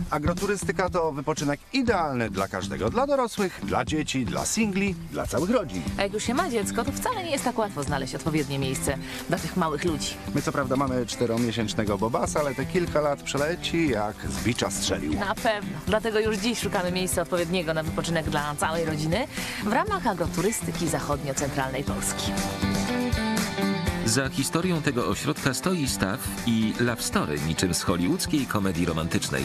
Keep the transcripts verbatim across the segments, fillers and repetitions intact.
Agroturystyka to wypoczynek idealny dla każdego. Dla dorosłych, dla dzieci, dla singli, dla całych rodzin. A jak już się ma dziecko, to wcale nie jest tak łatwo znaleźć odpowiednie miejsce dla tych małych ludzi. My co prawda mamy czteromiesięcznego Bobasa, ale te kilka lat przeleci jak z bicza strzelił. Na pewno. Dlatego już dziś szukamy miejsca odpowiedniego na wypoczynek dla całej rodziny w ramach agroturystyki zachodnio-centralnej Polski. Za historią tego ośrodka stoi staw i love story, niczym z hollywoodzkiej komedii romantycznej.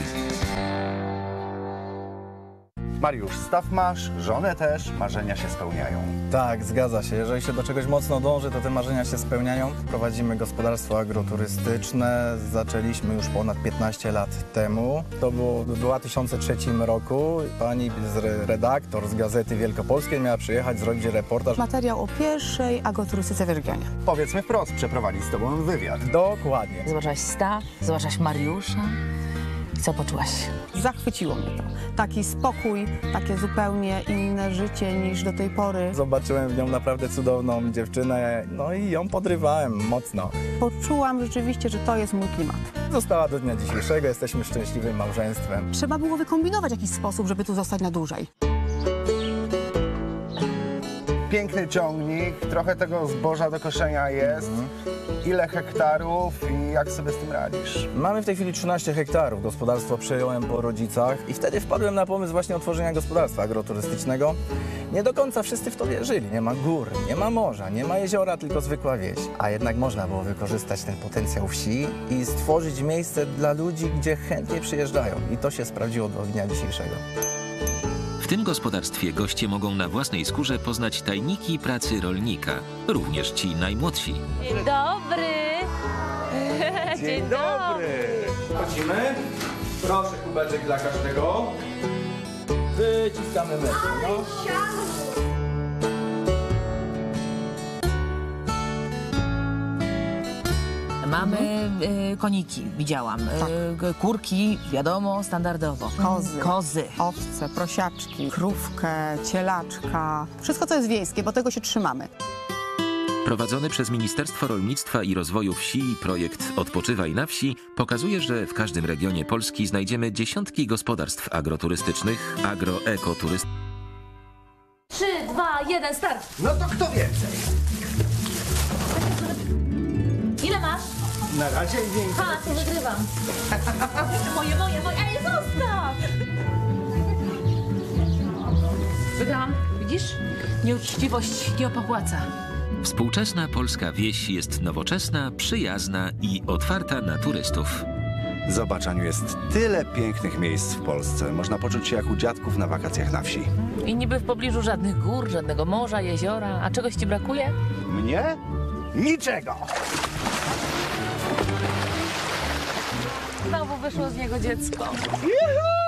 Mariusz, staw masz, żonę też, marzenia się spełniają. Tak, zgadza się. Jeżeli się do czegoś mocno dąży, to te marzenia się spełniają. Prowadzimy gospodarstwo agroturystyczne. Zaczęliśmy już ponad piętnaście lat temu. To było w dwa tysiące trzecim roku. Pani z redaktor z Gazety Wielkopolskiej miała przyjechać, zrobić reportaż. Materiał o pierwszej agroturystyce w regionie. Powiedzmy wprost, przeprowadzić z tobą wywiad. Dokładnie. Zobaczyłaś staw, zobaczyłaś Mariusza. I co poczułaś? Zachwyciło mnie to. Taki spokój, takie zupełnie inne życie niż do tej pory. Zobaczyłem w nią naprawdę cudowną dziewczynę, no i ją podrywałem mocno. Poczułam rzeczywiście, że to jest mój klimat. Została do dnia dzisiejszego, jesteśmy szczęśliwym małżeństwem. Trzeba było wykombinować jakiś sposób, żeby tu zostać na dłużej. Piękny ciągnik, trochę tego zboża do koszenia jest. Ile hektarów i jak sobie z tym radzisz? Mamy w tej chwili trzynaście hektarów. Gospodarstwo przejąłem po rodzicach i wtedy wpadłem na pomysł właśnie otworzenia gospodarstwa agroturystycznego. Nie do końca wszyscy w to wierzyli. Nie ma gór, nie ma morza, nie ma jeziora, tylko zwykła wieś. A jednak można było wykorzystać ten potencjał wsi i stworzyć miejsce dla ludzi, gdzie chętnie przyjeżdżają. I to się sprawdziło do dnia dzisiejszego. W tym gospodarstwie goście mogą na własnej skórze poznać tajniki pracy rolnika, również ci najmłodsi. Dzień dobry! Dzień dobry! Wchodzimy. Proszę kubeczek dla każdego. Wyciskamy metr. No. Mamy y, koniki, widziałam. Y, kurki, wiadomo, standardowo. Kozy. Kozy. Owce, prosiaczki, krówkę, cielaczka. Wszystko, co jest wiejskie, bo tego się trzymamy. Prowadzony przez Ministerstwo Rolnictwa i Rozwoju Wsi projekt Odpoczywaj na wsi pokazuje, że w każdym regionie Polski znajdziemy dziesiątki gospodarstw agroturystycznych, agroekoturystycznych. Trzy, dwa, jeden, start! No to kto więcej? Ile masz? Na razie więcej. Ha, to wygrywam. Moje, moje, moje, ej, zostaw! Wygrałam, widzisz? Nieuczciwość nie opłaca. Współczesna polska wieś jest nowoczesna, przyjazna i otwarta na turystów. Zobacz, Aniu, jest tyle pięknych miejsc w Polsce. Można poczuć się jak u dziadków na wakacjach na wsi. I niby w pobliżu żadnych gór, żadnego morza, jeziora. A czegoś ci brakuje? Mnie? Niczego! Znowu wyszło z niego dziecko. Juhu!